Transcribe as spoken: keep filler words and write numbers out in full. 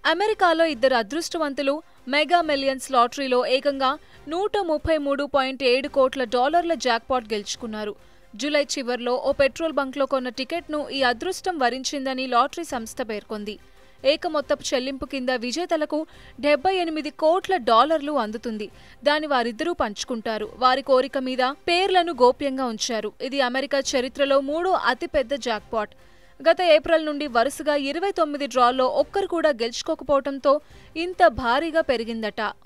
అమెరికాలో ఇద్దరు అదృష్టవంతులు మెగా మిలియన్స్ లాటరీలో ఏకంగా నూట ముప్పై మూడు పాయింట్ ఏడు కోట్ల డాలర్ల జాక్పాట్ గెలుచుకున్నారు. జూలై చివర్లో ఓ పెట్రోల్ బంక్లో కొన్న టికెట్ను ఈ అదృష్టం వరించిందని లాటరీ సంస్థ పేర్కొంది. ఏకమొత్తపు చెల్లింపు కింద విజేతలకు డెబ్బై ఎనిమిది కోట్ల డాలర్లు అందుతుంది. దాని వారిద్దరూ పంచుకుంటారు. వారి కోరిక మీద పేర్లను గోప్యంగా ఉంచారు. ఇది అమెరికా చరిత్రలో మూడో అతిపెద్ద జాక్పాట్. గత ఏప్రిల్ నుండి వరుసగా ఇరవై తొమ్మిది డ్రాల్లో ఒక్కరు కూడా గెలుచుకోకపోవడంతో ఇంత భారీగా పెరిగిందట.